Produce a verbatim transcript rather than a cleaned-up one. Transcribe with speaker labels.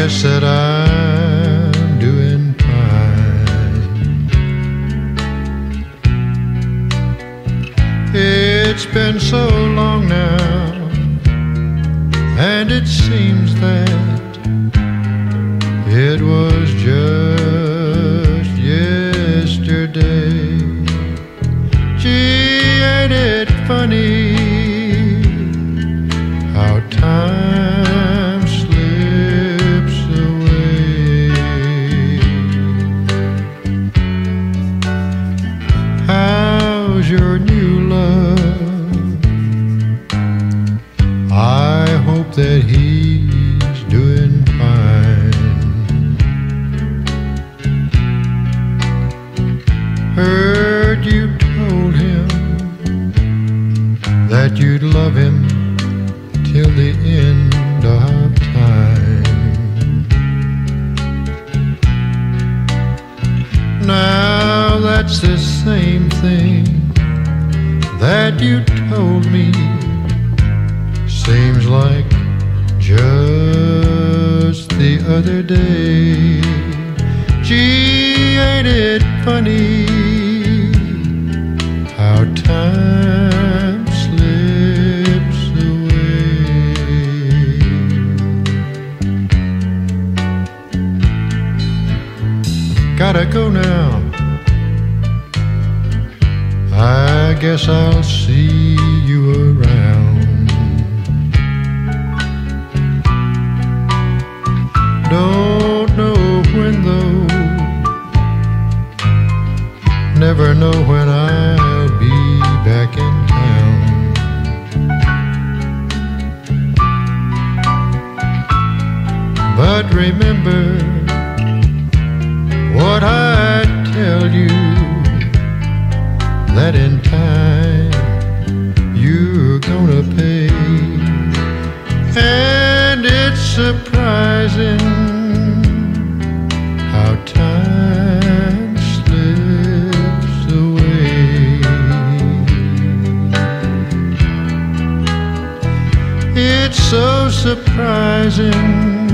Speaker 1: guess that I'm doing fine. It's been so long now, and it seems that it was just yesterday. Gee, ain't it funny how time slips away? How's your new love? I hope that he's doing fine. Heard you told him that you'd love him till the end of time. Now that's the same thing that you told me. Seems like just the other day. Gee, ain't it funny how time slips away? Gotta go now. I guess I'll see you around. Don't know when though, never know when I'll be back in town. But remember what I tell you, that in time you're gonna pay. And it's surprising how time slips away. It's so surprising